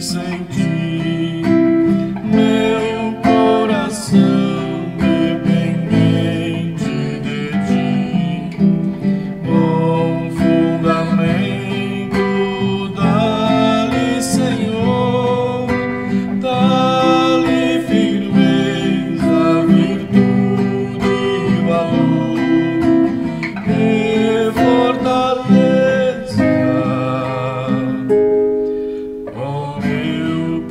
em ti, meu coração dependente de ti. Bom fundamento, dá-lhe, Senhor, dá-lhe firmeza, virtude e valor, e fortaleza. Ó meu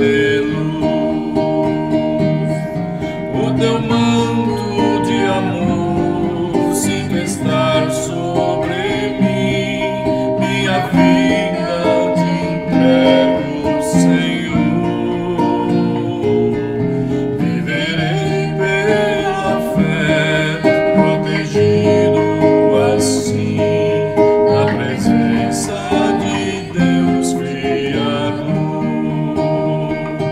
de luz. O teu manto de amor sinto estar sobre mim, minha vida te entrego, Senhor. Viverei pela fé, protegido assim na presença de Deus Criador.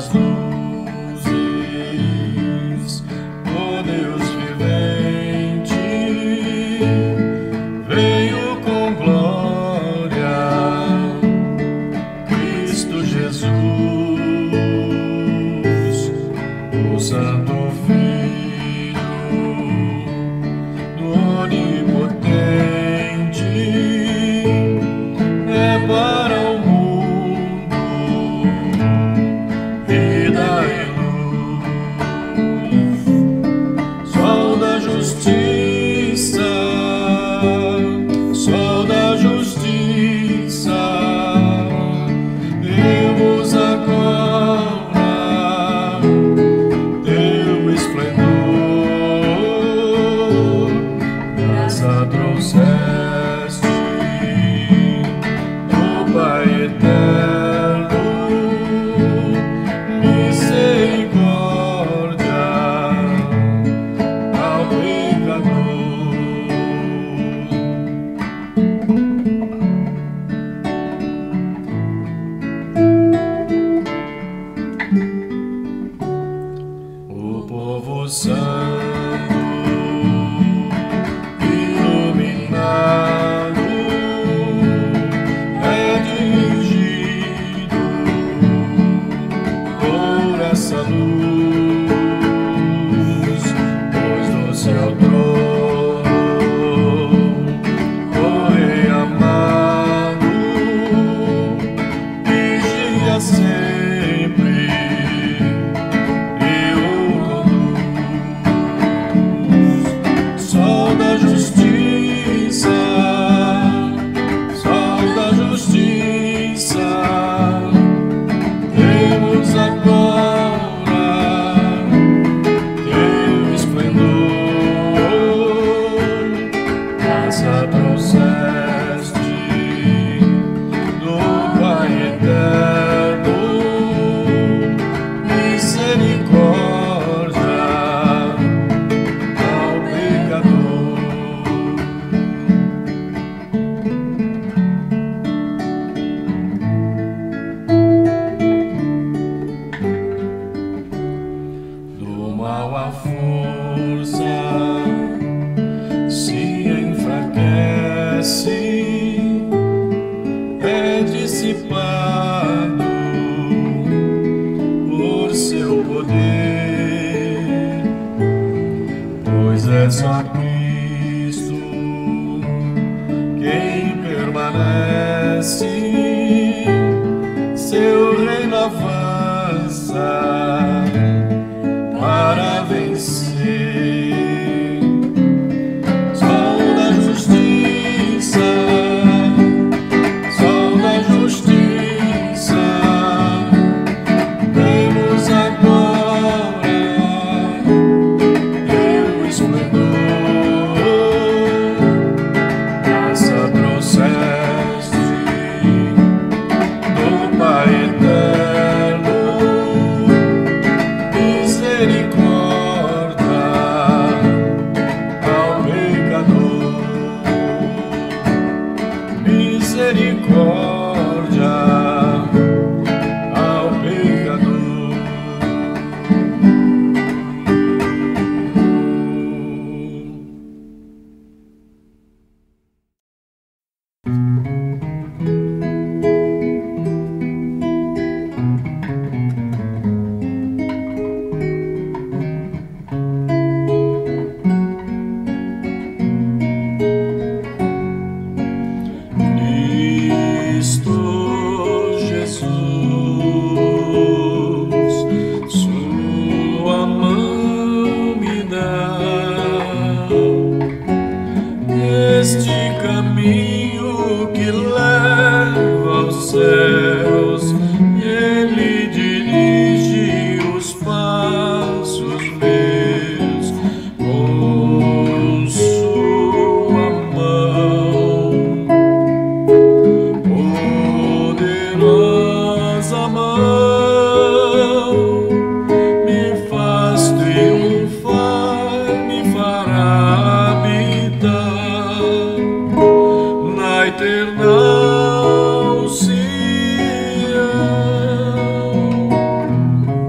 das luzes, ó Deus vivente, veio com glória, Cristo Jesus, o Santo Filho do Onipotente, é para o mundo vida e luz, sol da justiça, sol da justiça, vemos agora teu esplendor, graça trouxeste do Pai eterno, misericórdia ao pecador. O povo santo, iluminado, é dirigido por essa luz, pois do seu trono, o Rei amado, vigia sempre e o conduz. Sol da justiça, sol da justiça, temos agora teu esplendor, graça trouxeste do Pai eterno, misericórdia ao pecador. Do mal a força se enfraquece, é dissipado por seu poder, pois é só Cristo quem permanece, seu reino avança para vencer. Sol da justiça, sol da justiça, temos agora teu esplendor, graça trouxeste do Pai eterno, misericórdia ao pecador, misericórdia ao pecador. Cristo Jesus, sua mão me dá este caminho que leva aos céus, ele dirige os passos meus com sua mão, poderosa mão, me faz triunfar, me fará habitar na eterna Sião.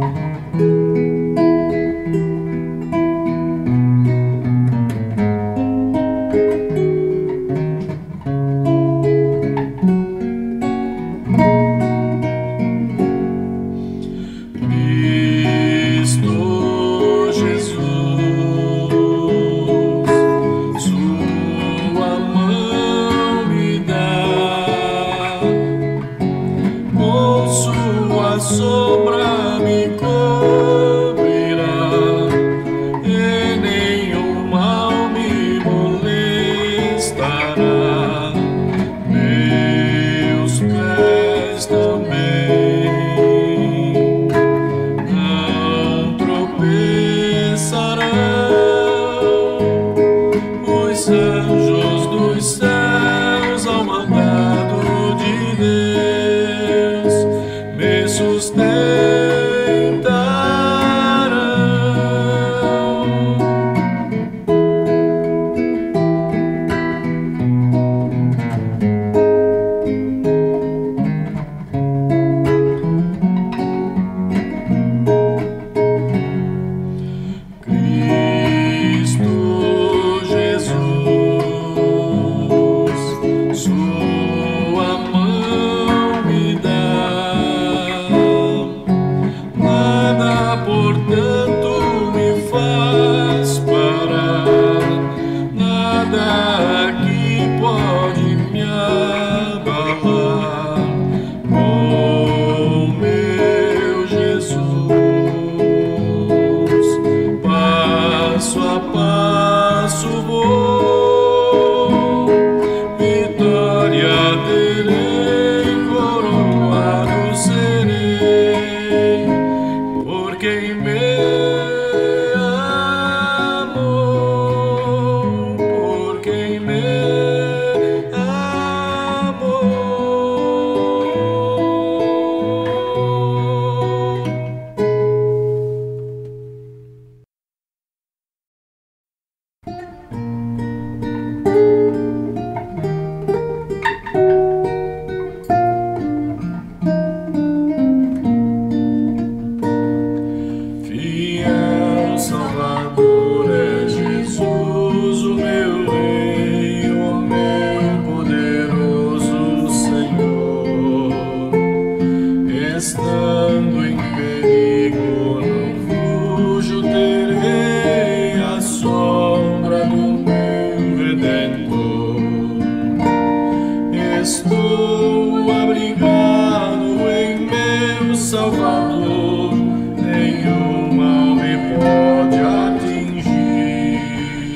estou abrigado em meu Salvador, nenhum mal me pode atingir.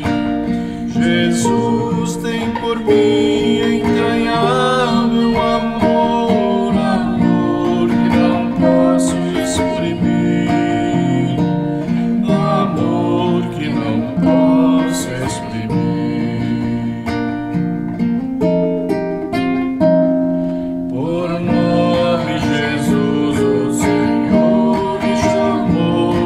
Jesus tem por mim entranhável amor, amor que não posso exprimir, amor que não posso exprimir. Por nome Jesus, o Senhor me chamou.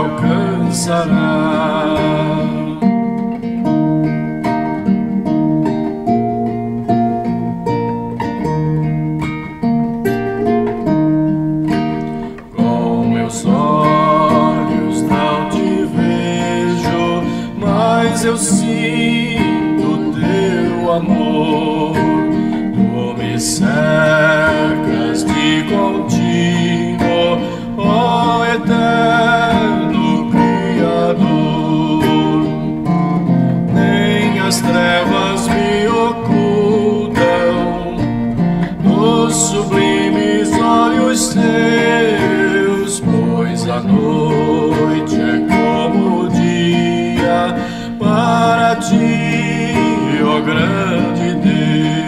alcançará. Com meus olhos não te vejo, mas eu sinto teu amor. Tu me cercas de contínuo, ó eterno Criador. Nem as trevas me ocultam nos sublimes olhos teus, pois a noite é como o dia para ti, ó grande Deus.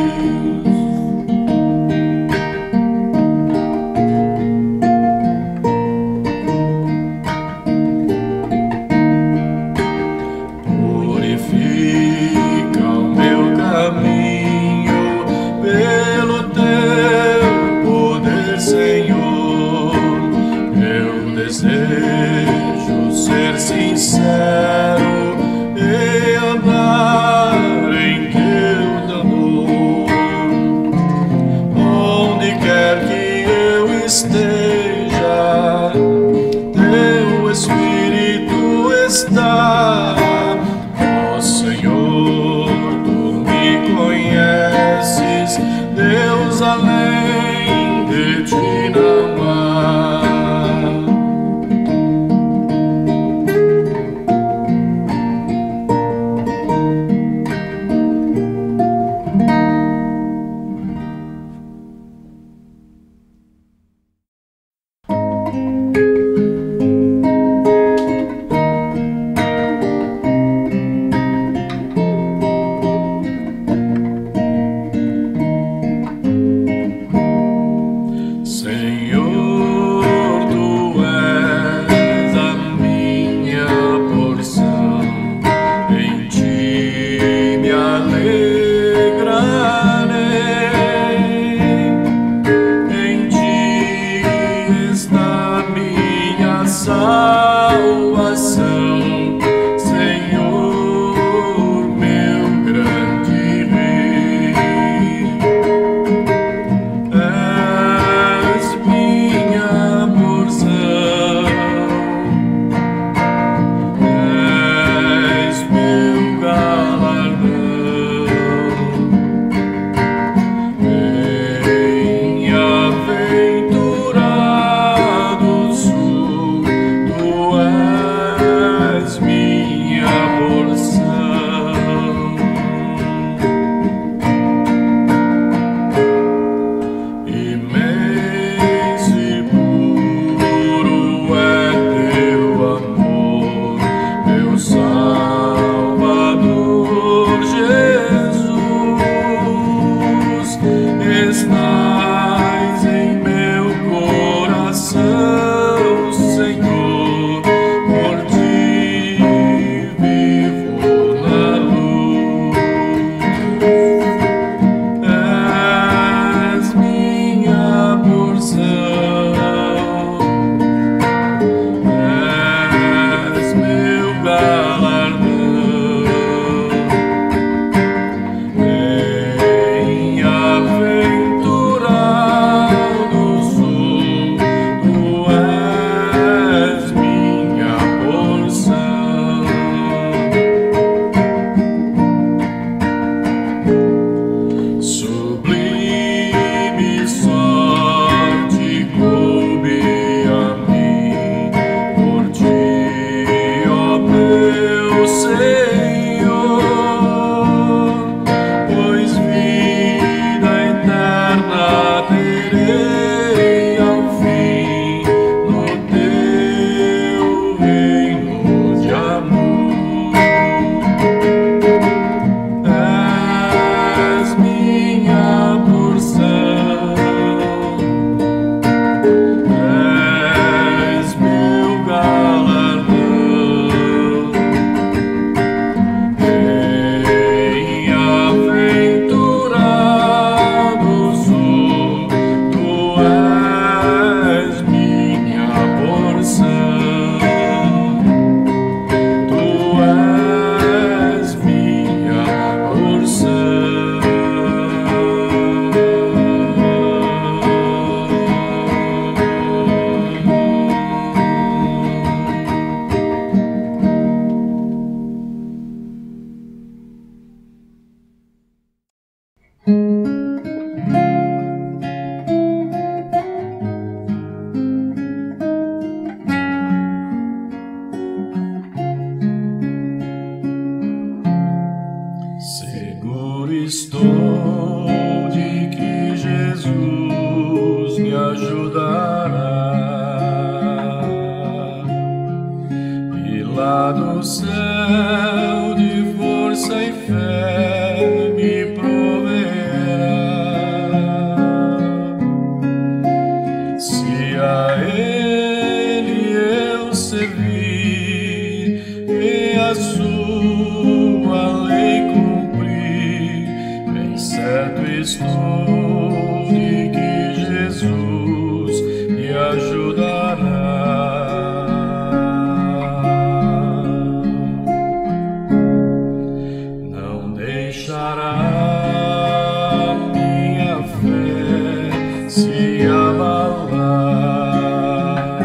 Purifica o meu caminho pelo teu poder, Senhor. Eu desejo ser sincero e andar em teu temor. Onde quer que eu esteja, teu Espírito está. Ó Senhor, tu me conheces, Deus, além de ti não há. ajudará, e lá do céu de força e fé me proverá. Se a Ele eu servir e a sua lei cumprir, bem certo estou de que Jesus me ajudará. Não deixará minha fé se abalar.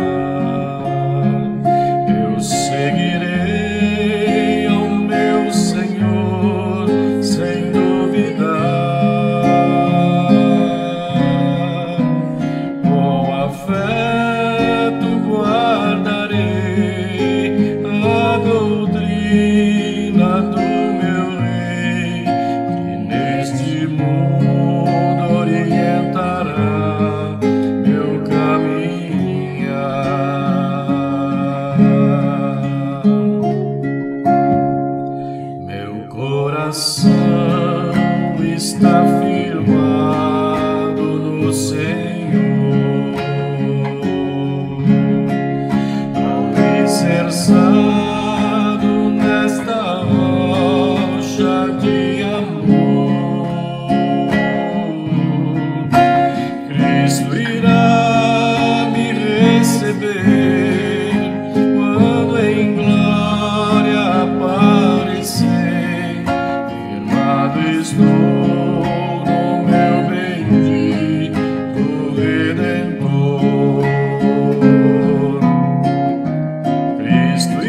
Eu seguirei ao meu Senhor sem duvidar. Com afeto guardarei a doutrina do meu Rei, que neste mundo orientará meu caminhar. Meu coração está firmado no Senhor, alicerçado nesta rocha de amor. Cristo irá me receber quando em glória aparecer. Firmado estou no meu bendito Redentor. Cristo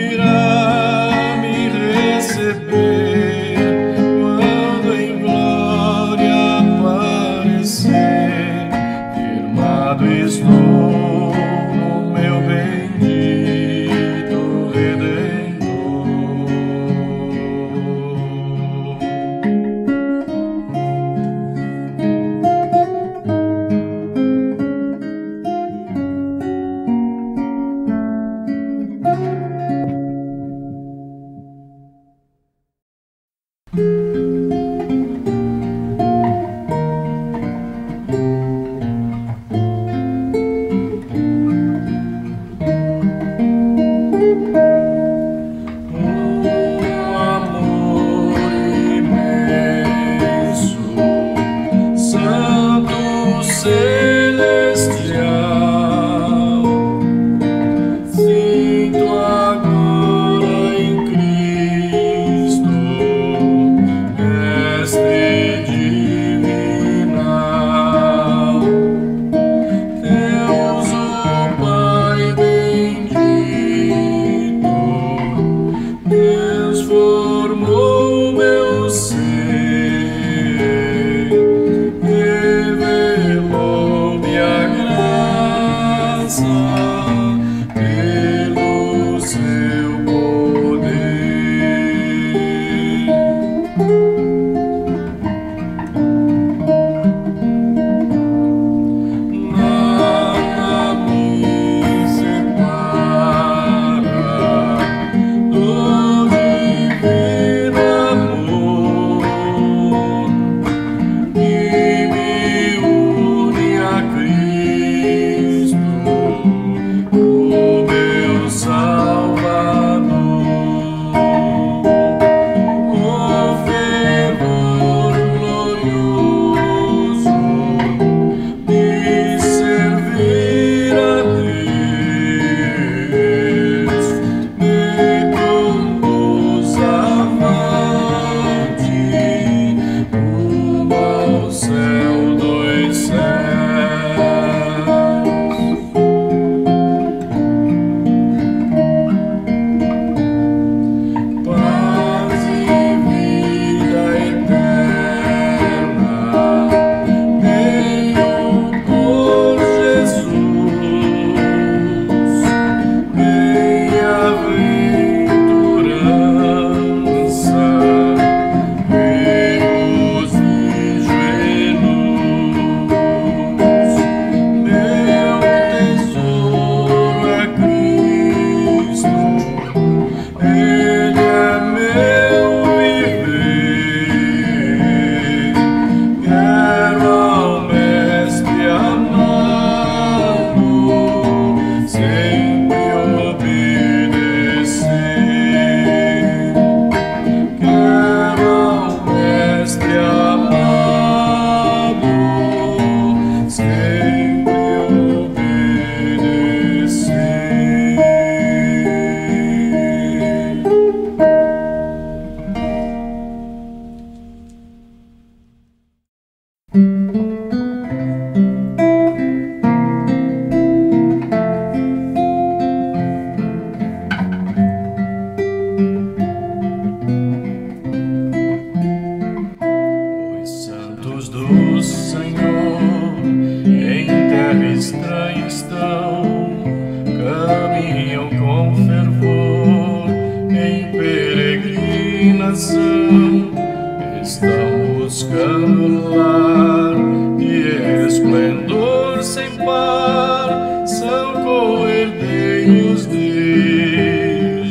buscando lar e esplendor sem par, são cordeiros de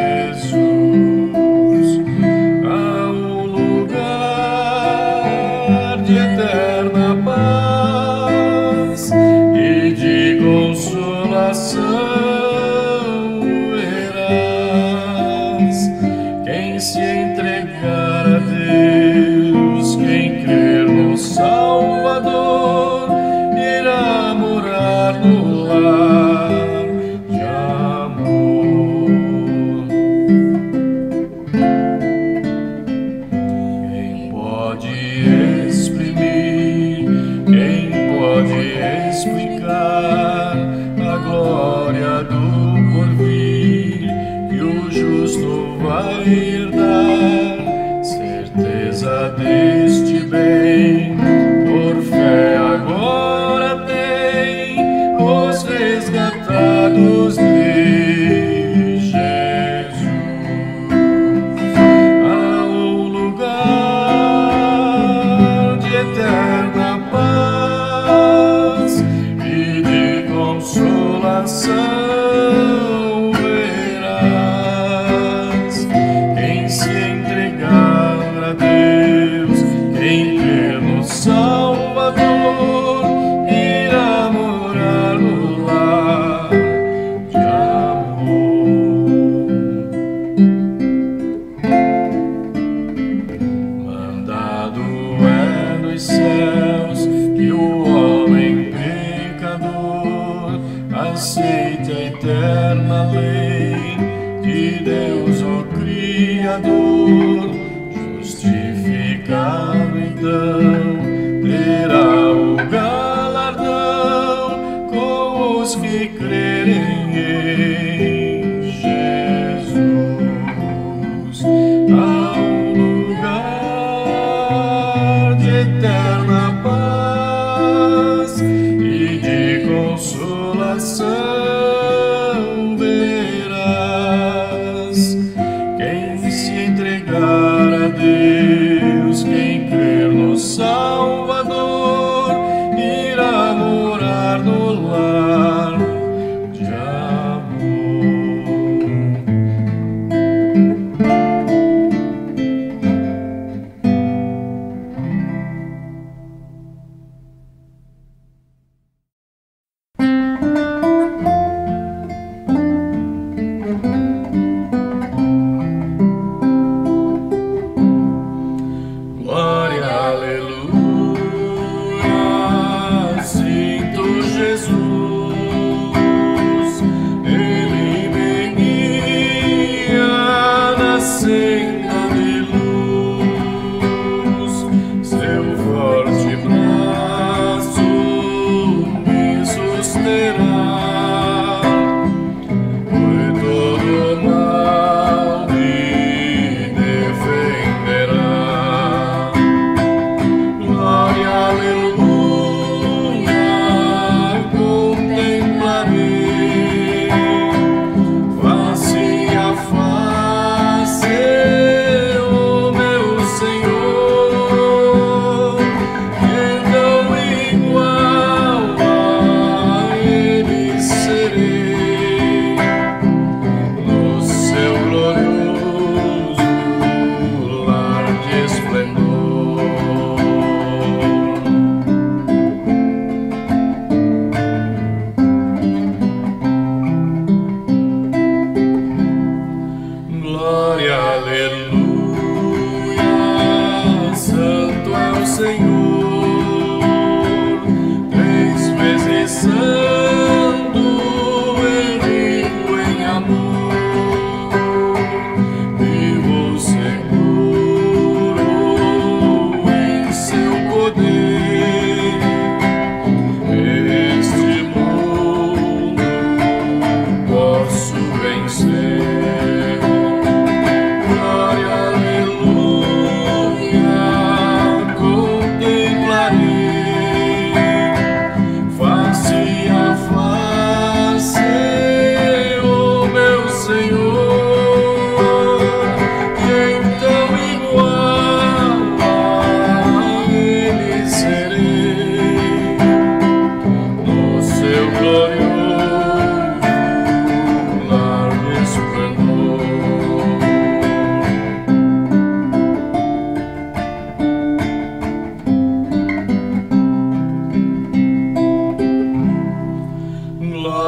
Jesus. Há um lugar de eterna paz e de consolação verás. Quem se entregar a Deus, quem crer no Salvador, irá morar no lar de amor. Quem pode exprimir, quem pode explicar a glória do porvir que o justo vai herdar? Certeza deste bem, por fé agora tem os resgatados de Jesus. Há um lugar de eterna paz e de consolação verás. Quem se entregar a Deus, quem crer no Salvador, irá morar no lar de amor. Mandado é dos céus que o homem pecador aceite a eterna lei de Deus, o Criador. Justificado então, terá o galardão com os que crerem em Jesus. Há um lugar de eterna paz e de consolação verás. Quem se entregar a Deus, quem crer no Salvador, irá morar no lar de amor.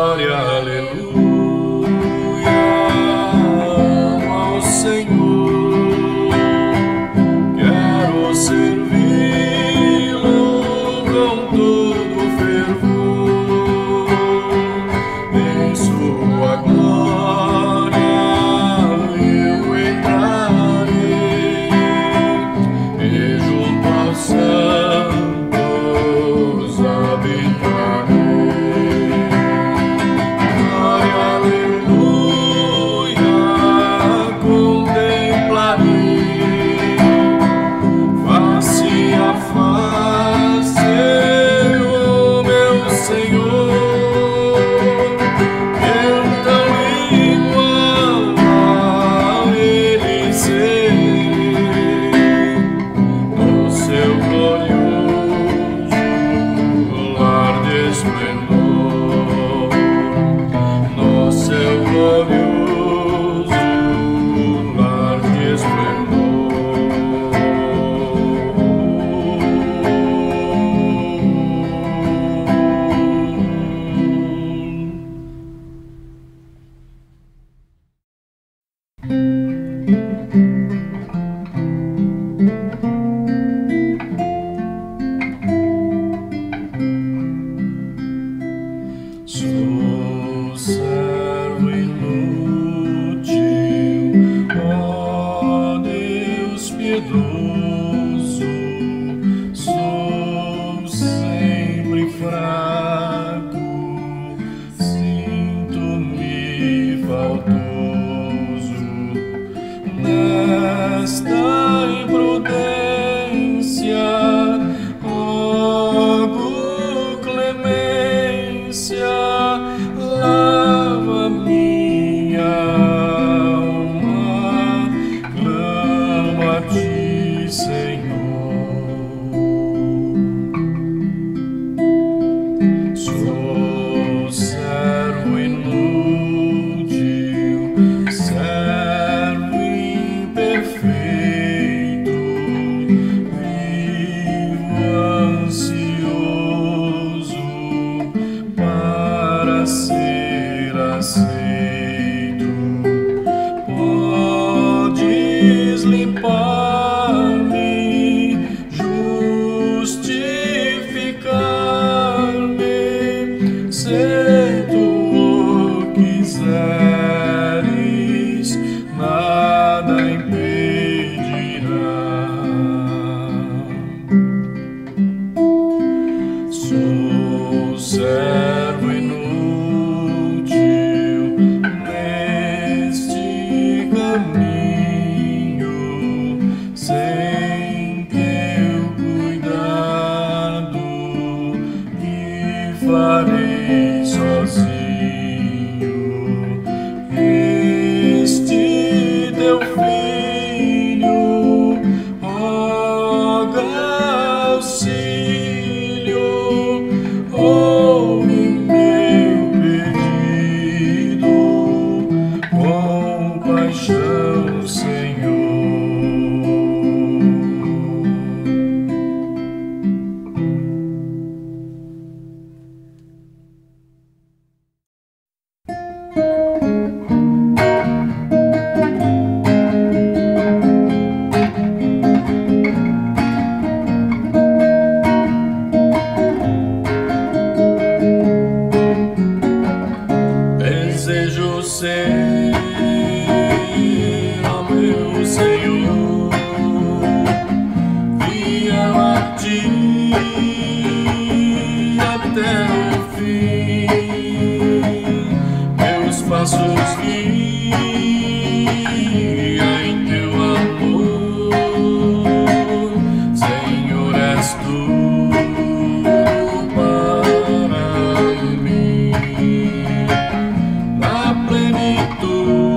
glória, aleluia, amo ao Senhor, quero servi-lo com todo fervor, em sua glória eu entrarei e junto aos santos habitarei. Glória, aleluia, contemplarei face a face o meu Senhor, eu tão igual a Ele serei, no seu glorioso lar de esplendor, no seu glorioso lar de Sou servo inútil, ó Deus piedoso, sou sempre fraco, sinto-me faltoso nesta imprudência, rogo clemência, lava minha alma, clamo a ti, Senhor. Sou servo inútil, servo imperfeito, vivo ansioso para ser aceito. Podes limpar-me, justificar-me, se tu o quiseres, nada impedirá. Sou servo inútil neste caminho, sem teu cuidado me farei sozinho. Este teu filho roga auxílio, ouve meu pedido, compaixão, Senhor. Desejo ser, ó meu Senhor, fiel a ti até o fim, meus passos guia em teu amor, Senhor, és tudo para mim. Na plenitude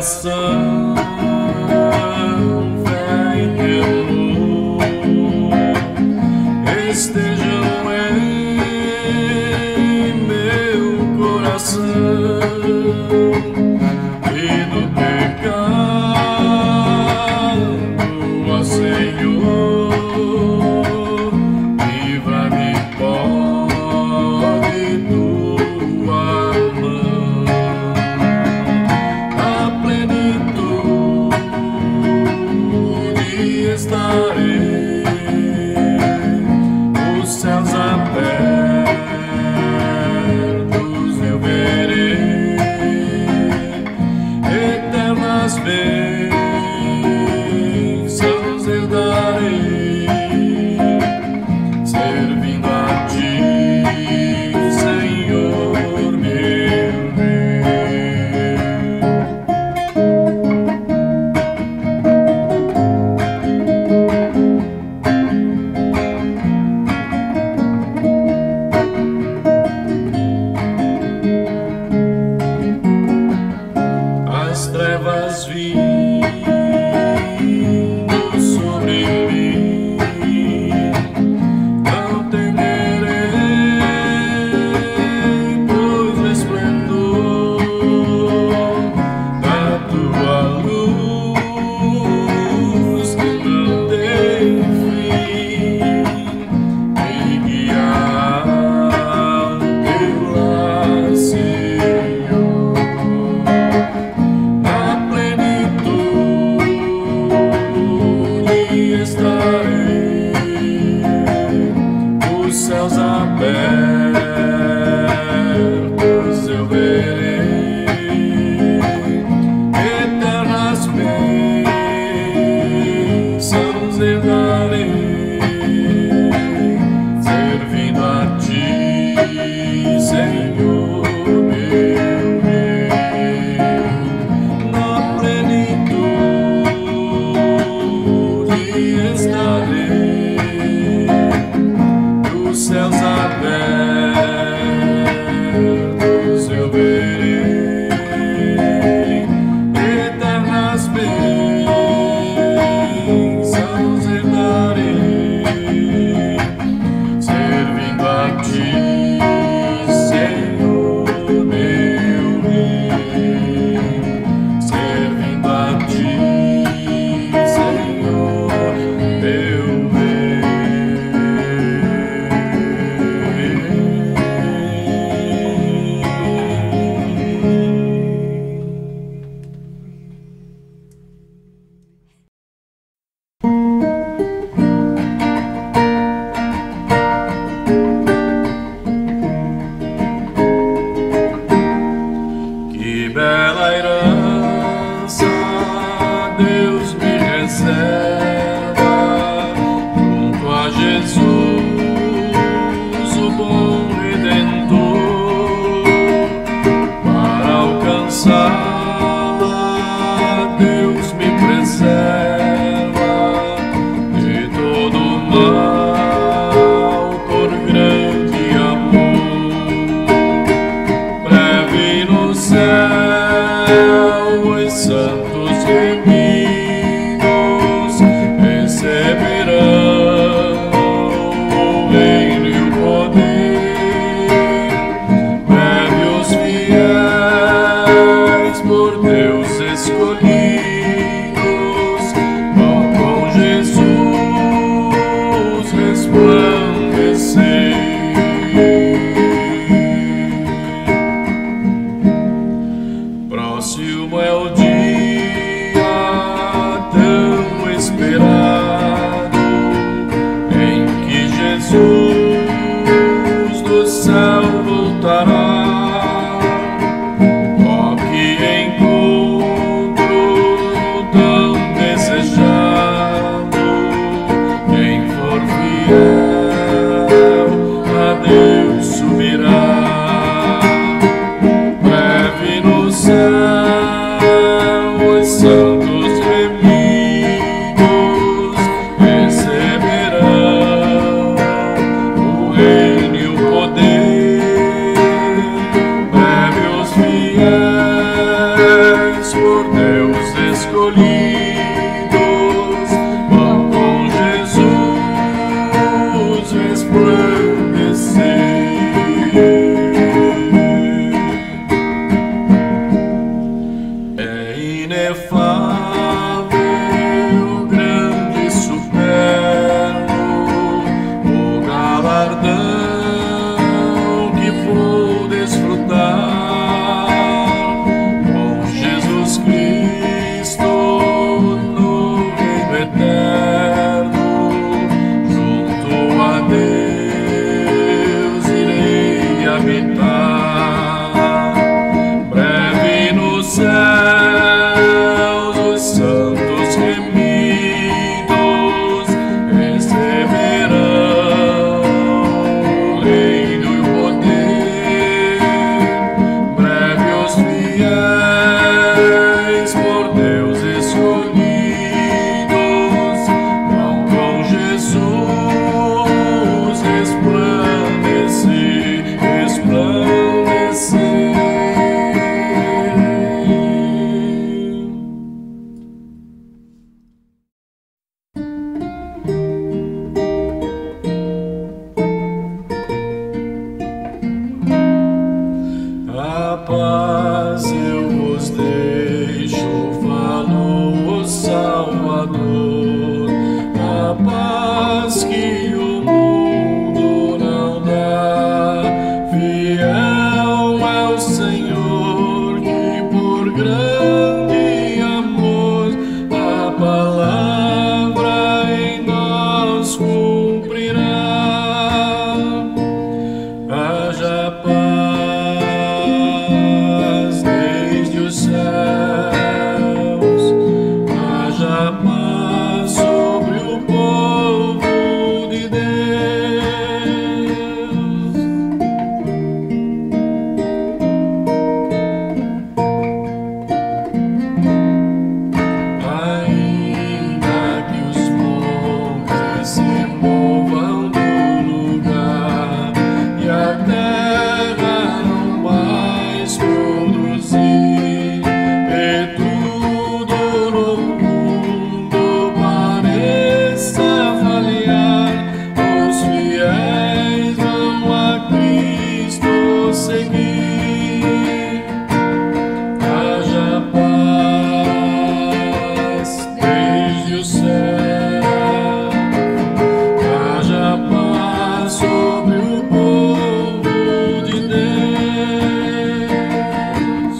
oração, fé e temor estejam em meu coração, e do pecado, ó Senhor, livra-me, pode tua mão. A plenitude estarei, os céus abertos eu verei, eternas bênçãos herdarei, servindo a ti, Senhor meu as trevas vindo sobre mim, não temerei, pois o esplendor da tua luz que não tem fim me guiar ao teu lar, Senhor. Na plenitude estarei, os céus abertos eu verei, eternas bênçãos herdarei, servindo a ti, Senhor meu Rei. Na plenitude estarei, os céus abertos eu verei, eternas bênçãos herdarei, servindo a ti, Senhor meu Rei, servindo a ti, Senhor meu Que bela herança Deus me reserva junto a Jesus, o bom Redentor. Para alcançá-la, Deus me preserva de todo mal por grande amor. Breve no céu os santos remidos receberão o reino e o poder. Breve os fiéis por Deus escolhidos vão com Jesus resplandecer. Próximo é o dia tão esperado em que Jesus do céu voltará. Oh, que encontro tão desejado! Quem for fiel a Deus subirá. Breve no céu os santos remidos receberão o reino e o poder. Breve os fiéis por Deus escolhidos vão com Jesus resplandecer. É inefável, grande e superno o galardão que vou desfrutar com Jesus Cristo no reino eterno. Junto a Deus irei habitar, breve nos céus os santos remidos receberão o reino e o poder. Breve os fiéis por Deus escolhidos vão com Jesus resplandecer, resplandecer. A paz eu vos deixo, falou o Salvador. A paz que o mundo não dá. Fiel é o Senhor que por grande amor a palavra em nós cumprirá. Haja paz desde os céus, haja paz sobre o povo de Deus. Ainda que os montes se movam do lugar e a terra não mais produzir, e tudo no mundo pareça falhar, os fiéis vão a Cristo seguir. Haja paz desde os céus, haja paz sobre o povo de Deus.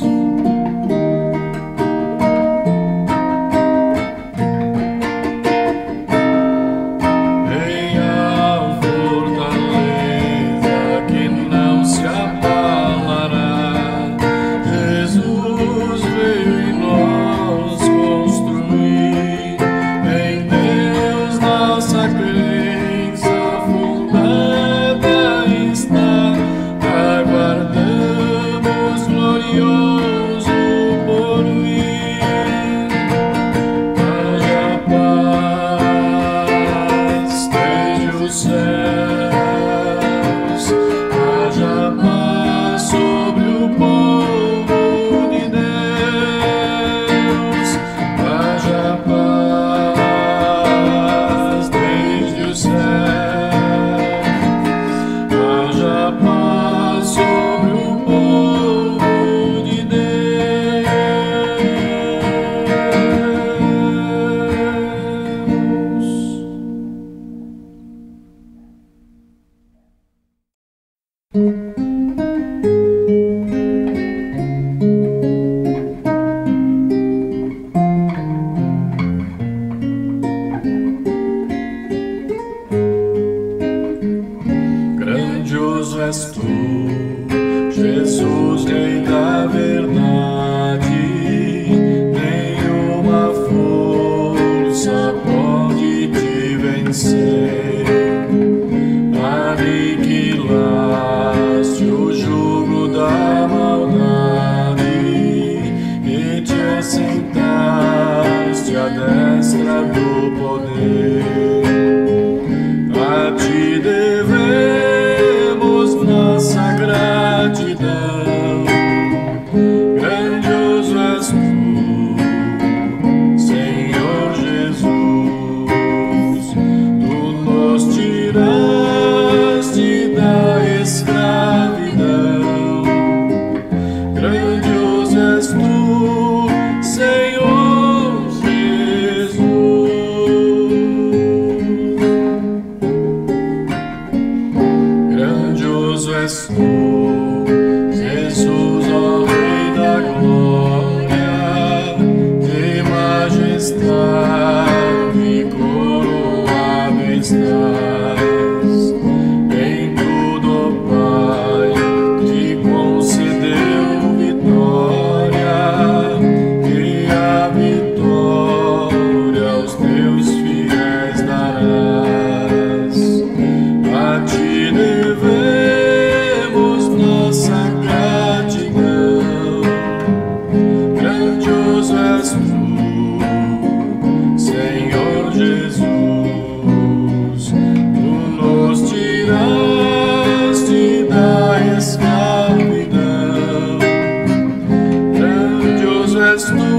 Real fortaleza que não se abalará, Jesus veio em nós construir. Em Deus nossa crença fundada está, aguardamos glorioso porvir. Haja paz desde os céus, haja paz sobre o povo de Deus. Haja paz desde os céus, haja paz sobre o povo de Grandioso és tu, Jesus, Rei da verdade. Nenhuma força pode te vencer. Aniquilaste o jugo da maldade e te assentaste à destra do poder. A ti devemos nossa gratidão. Grandioso és tu, Cristo